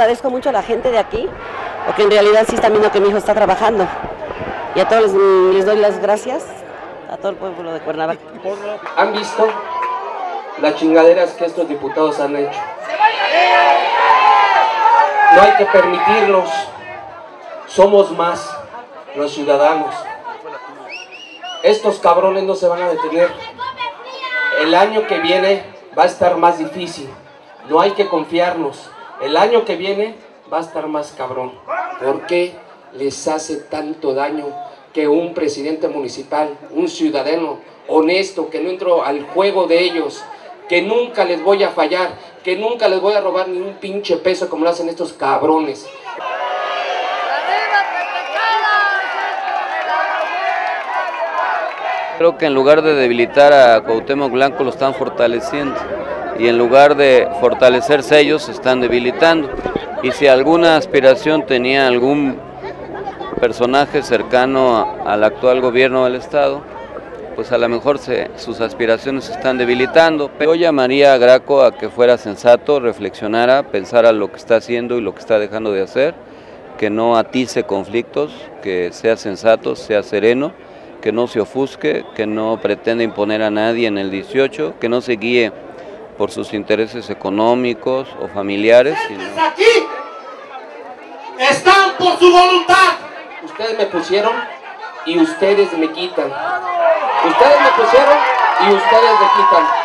agradezco mucho a la gente de aquí, porque en realidad sí están viendo que mi hijo está trabajando. Y a todos les doy las gracias, a todo el pueblo de Cuernavaca. ¿Han visto las chingaderas que estos diputados han hecho? No hay que permitirlos. Somos más los ciudadanos. Estos cabrones no se van a detener. El año que viene va a estar más difícil. No hay que confiarnos. El año que viene va a estar más cabrón. ¿Por qué les hace tanto daño que un presidente municipal, un ciudadano honesto, que no entró al juego de ellos, que nunca les voy a fallar, que nunca les voy a robar ni un pinche peso como lo hacen estos cabrones? Creo que en lugar de debilitar a Cuauhtémoc Blanco lo están fortaleciendo, y en lugar de fortalecerse ellos se están debilitando. Y si alguna aspiración tenía algún personaje cercano al actual gobierno del estado, pues a lo mejor sus aspiraciones se están debilitando. Yo llamaría a Graco a que fuera sensato, reflexionara, pensara lo que está haciendo y lo que está dejando de hacer, que no atice conflictos, que sea sensato, sea sereno, que no se ofusque, que no pretenda imponer a nadie en el 18, que no se guíe por sus intereses económicos o familiares. Aquí están por su voluntad. Ustedes me pusieron y ustedes me quitan. Ustedes me pusieron y ustedes me quitan.